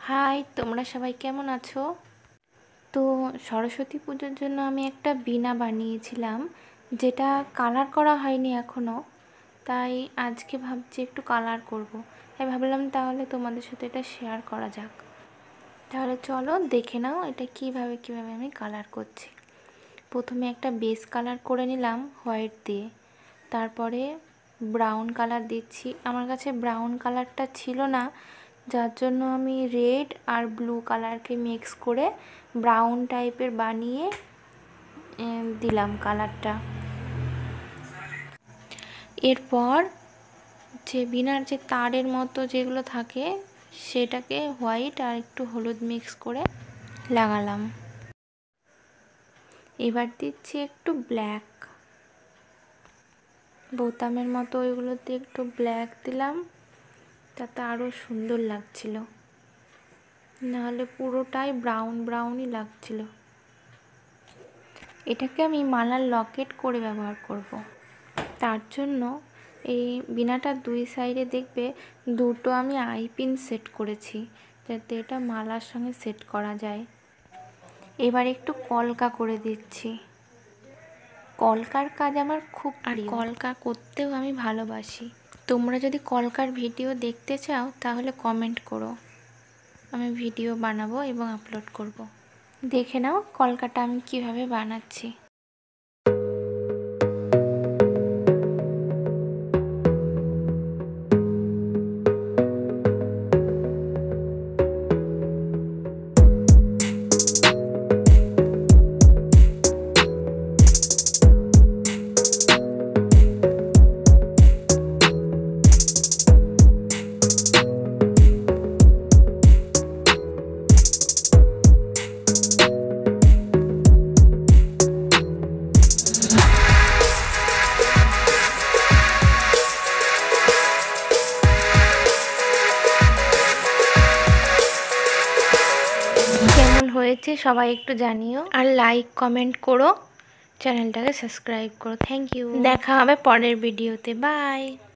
High, তোমরা সবাই কেমন আছো? তো সরস্বতী পুজোর জন্য আমি একটা বীণা বানিয়েছিলাম, যেটা কালার করা হয়নি এখনও। তাই আজকে ভাবছি একটু কালার করব। তাই ভাবলাম তাহলে তোমাদের সাথে এটা শেয়ার করা যাক। তাহলে চলো দেখে নাও এটা কিভাবে আমি কালার করছি। প্রথমে একটা বেস কালার করে নিলাম হোয়াইট দিয়ে, তারপরে ব্রাউন কালার দিচ্ছি। আমার কাছে ব্রাউন কালারটা ছিল না, যার জন্য আমি রেড আর ব্লু কালারকে মিক্স করে ব্রাউন টাইপের বানিয়ে দিলাম কালারটা। এরপর যে বীণার যে তারের মতো যেগুলো থাকে সেটাকে হোয়াইট আর একটু হলুদ মিক্স করে লাগালাম। এবার দিচ্ছি একটু ব্ল্যাক, বোতামের মতো ওইগুলোতে একটু ব্ল্যাক দিলাম, তাতে আরও সুন্দর লাগছিল, নাহলে পুরোটাই ব্রাউন ব্রাউনই লাগছিল। এটাকে আমি মালার লকেট করে ব্যবহার করব। তার জন্য এই বীণাটার দুই সাইডে দেখবে দুটো আমি আইপিন সেট করেছি, যাতে এটা মালার সঙ্গে সেট করা যায়। এবার একটু কলকা করে দিচ্ছি। কলকার কাজ আমার খুব প্রিয়, কলকা করতেও আমি ভালোবাসি। তোমরা যদি কলকার ভিডিও দেখতে চাও তাহলে কমেন্ট করো, আমি ভিডিও বানাবো এবং আপলোড করব। দেখে নাও কলকাটা আমি কিভাবে বানাচ্ছি। কেমন হয়েছে সবাই একটু জানিও, আর লাইক কমেন্ট করো, চ্যানেলটাকে সাবস্ক্রাইব করো। Thank you. দেখা হবে পরের ভিডিওতে। বাই।